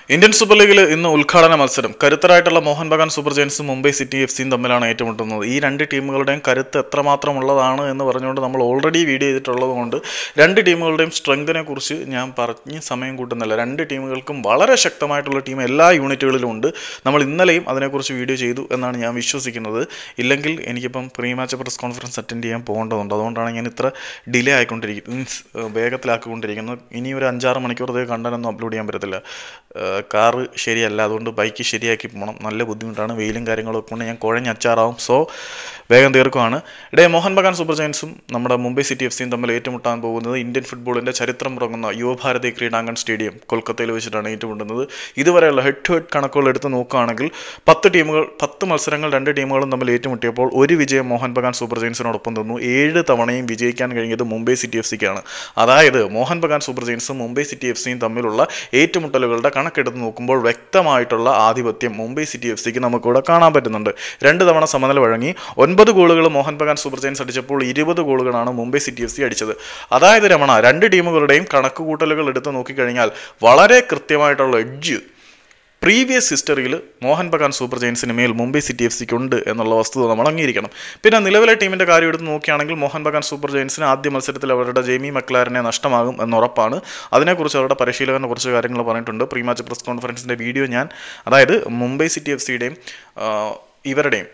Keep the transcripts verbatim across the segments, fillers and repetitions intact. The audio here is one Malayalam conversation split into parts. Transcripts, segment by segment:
ഇന്ത്യൻ സൂപ്പർ ലീഗിൽ ഇന്ന് ഉദ്ഘാടന മത്സരം കരുത്തരായിട്ടുള്ള മോഹൻ ബഗാൻ സൂപ്പർ ജയൻസും മുംബൈ സിറ്റി എഫ് സിയും തമ്മിലാണ് ഏറ്റുമുട്ടുന്നത്. ഈ രണ്ട് ടീമുകളുടെയും കരുത്ത് എത്രമാത്രം ഉള്ളതാണ് എന്ന് പറഞ്ഞുകൊണ്ട് നമ്മൾ ഓൾറെഡി വീഡിയോ ചെയ്തിട്ടുള്ളത് കൊണ്ട് രണ്ട് ടീമുകളുടെയും സ്ട്രെങ്തിനെ കുറിച്ച് ഞാൻ പറഞ്ഞ് സമയം കൂട്ടുന്നില്ല. രണ്ട് ടീമുകൾക്കും വളരെ ശക്തമായിട്ടുള്ള ടീം എല്ലാ യൂണിറ്റുകളിലും ഉണ്ട്. നമ്മൾ ഇന്നലെയും അതിനെക്കുറിച്ച് വീഡിയോ ചെയ്തു എന്നാണ് ഞാൻ വിശ്വസിക്കുന്നത്. ഇല്ലെങ്കിൽ എനിക്കിപ്പം pre match press conference attend ചെയ്യാൻ പോകേണ്ടതുണ്ട്. അതുകൊണ്ടാണ് ഞാൻ ഇത്ര ഡിലേ ആയിക്കൊണ്ടിരിക്കുന്നത്, മീൻസ് വേഗത്തിലാക്കിക്കൊണ്ടിരിക്കുന്നത്. ഇനി ഒരു അഞ്ചാറ് മണിക്കൂറത്തേക്ക് കണ്ടനൊന്നും അപ്ലോഡ് ചെയ്യാൻ പറ്റത്തില്ല. കാറ് ശരിയല്ല, അതുകൊണ്ട് ബൈക്ക് ശരിയാക്കി പോകണം. നല്ല ബുദ്ധിമുട്ടാണ്, വെയിലും കാര്യങ്ങളൊക്കെ കൊണ്ട് ഞാൻ കുഴഞ്ഞ് അച്ചാറാവും. സോ വേഗം തീർക്കുവാണ്. ഇടയെ മോഹൻ ബഗാൻ സൂപ്പർ ജയൻസും നമ്മുടെ മുംബൈ സിറ്റി എഫ് സിയും തമ്മിൽ ഏറ്റുമുട്ടാൻ പോകുന്നത് ഇന്ത്യൻ ഫുട്ബോളിൻ്റെ ചരിത്രം തുടങ്ങുന്ന യുവഭാരതി ക്രീഡാങ്കൺ സ്റ്റേഡിയം കൊൽക്കത്തയിൽ വെച്ചിട്ടാണ് ഏറ്റുമുട്ടുന്നത്. ഇതുവരെയുള്ള ഹെഡ് ടു ഹെഡ് കണക്കുകൾ എടുത്ത് നോക്കുകയാണെങ്കിൽ പത്ത് ടീമുകൾ പത്ത് മത്സരങ്ങൾ രണ്ട് ടീമുകളും തമ്മിൽ ഏറ്റുമുട്ടിയപ്പോൾ ഒരു വിജയം മോഹൻ ബഗാൻ സൂപ്പർ ജയൻസിനോടൊപ്പം തന്നു. ഏഴ് തവണയും വിജയിക്കാൻ കഴിഞ്ഞത് മുംബൈ സിറ്റി എഫ് സിക്കാണ്. അതായത് മോഹൻ ബഗാൻ സൂപ്പർ ജയൻസും മുംബൈ സിറ്റി എഫ് സിയും തമ്മിലുള്ള ഏറ്റുമുട്ടലുകളുടെ കണക്കെടുത്ത് നോക്കുമ്പോൾ വ്യക്തമായിട്ടുള്ള ആധിപത്യം മുംബൈ സിറ്റി എഫ് സിക്ക് നമുക്കിവിടെ കാണാൻ പറ്റുന്നുണ്ട്. രണ്ട് തവണ സമനില വഴങ്ങി ഒൻപത് ഗോളുകൾ മോഹൻ ബഗാൻ സൂപ്പർ ജയൻസ് അടിച്ചപ്പോൾ ഇരുപത് ഗോളുകളാണ് മുംബൈ സിറ്റി എഫ് സി അടിച്ചത്. അതായത് രമണ, രണ്ട് ടീമുകളുടെയും കണക്കുകൂട്ടലുകൾ എടുത്ത് നോക്കിക്കഴിഞ്ഞാൽ വളരെ കൃത്യമായിട്ടുള്ള എഡ്ജ് പ്രീവിയസ് ഹിസ്റ്ററിയിൽ മോഹൻ ബഗാൻ സൂപ്പർ ജയൻസിന് മേൽ മുംബൈ സിറ്റി എഫ് സിക്ക് ഉണ്ട് എന്നുള്ള വസ്തുത നമ്മൾ അംഗീകരിക്കണം. പിന്നെ നിലവിലെ ടീമിൻ്റെ കാര്യം എടുത്ത് നോക്കുകയാണെങ്കിൽ മോഹൻ ബഗാൻ സൂപ്പർ ജയൻസിന് ആദ്യ മത്സരത്തിൽ അവരുടെ ജെയ്മി മക്ലാരനെ നഷ്ടമാകും എന്നുറപ്പാണ്. അതിനെക്കുറിച്ച് അവരുടെ പരിശീലകനെ കുറച്ച് കാര്യങ്ങൾ പറഞ്ഞിട്ടുണ്ട്. പ്രീ മാച്ച് പ്രസ് കോൺഫറൻസിൻ്റെ വീഡിയോ ഞാൻ, അതായത് മുംബൈ സിറ്റി എഫ് സിയുടെയും ഇവരുടെയും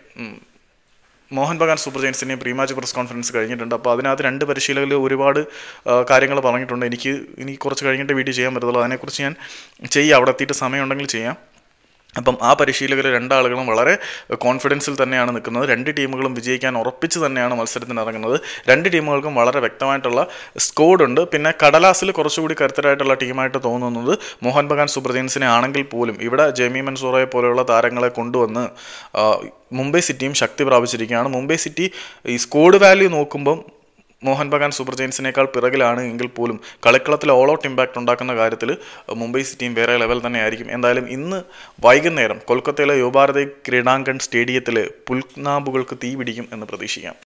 മോഹൻ ബഗാൻ സൂപ്പർ ജയൻസിൻ്റെയും പ്രീ മാച്ച് പ്രസ് കോൺഫറൻസ് കഴിഞ്ഞിട്ടുണ്ട്. അപ്പോൾ അതിനകത്ത് രണ്ട് പരിശീലകർ ഒരുപാട് കാര്യങ്ങൾ പറഞ്ഞിട്ടുണ്ട്. എനിക്ക് ഇനി കുറച്ച് കഴിഞ്ഞിട്ട് വീഡിയോ ചെയ്യാൻ പറ്റത്തുള്ളൂ. അതിനെക്കുറിച്ച് ഞാൻ ചെയ്യാം, അവിടെ എത്തിയിട്ട് സമയമുണ്ടെങ്കിൽ ചെയ്യാം. അപ്പം ആ പരിശീലകർ രണ്ടാളുകളും വളരെ കോൺഫിഡൻസിൽ തന്നെയാണ് നിൽക്കുന്നത്. രണ്ട് ടീമുകളും വിജയിക്കാൻ ഉറപ്പിച്ച് തന്നെയാണ് മത്സരത്തിന് ഇറങ്ങുന്നത്. രണ്ട് ടീമുകൾക്കും വളരെ വ്യക്തമായിട്ടുള്ള സ്കോഡുണ്ട്. പിന്നെ കടലാസിൽ കുറച്ചുകൂടി കരുത്തരായിട്ടുള്ള ടീമായിട്ട് തോന്നുന്നത് മോഹൻ ബഗാൻ സൂപ്പർ ജയൻസിനെ ആണെങ്കിൽ പോലും ഇവിടെ ജെമി മൻസൂറയെ പോലെയുള്ള താരങ്ങളെ കൊണ്ടുവന്ന് മുംബൈ സിറ്റിയും ശക്തി പ്രാപിച്ചിരിക്കുകയാണ്. മുംബൈ സിറ്റി ഈ സ്കോഡ് വാല്യൂ നോക്കുമ്പം മോഹൻ ബഗാൻ സൂപ്പർ ജയൻസിനേക്കാൾ പിറകിലാണ് എങ്കിൽ പോലും കളിക്കളത്തിൽ ഓൾ ഔട്ട് ഇമ്പാക്റ്റ് ഉണ്ടാക്കുന്ന കാര്യത്തിൽ മുംബൈ സിറ്റിയും വേറെ ലെവൽ തന്നെ ആയിരിക്കും. എന്തായാലും ഇന്ന് വൈകുന്നേരം കൊൽക്കത്തയിലെ യുവഭാരതി ക്രീഡാങ്കൺ സ്റ്റേഡിയത്തിൽ പുൽനാമ്പുകൾക്ക് തീ പിടിക്കും എന്ന് പ്രതീക്ഷിക്കാം.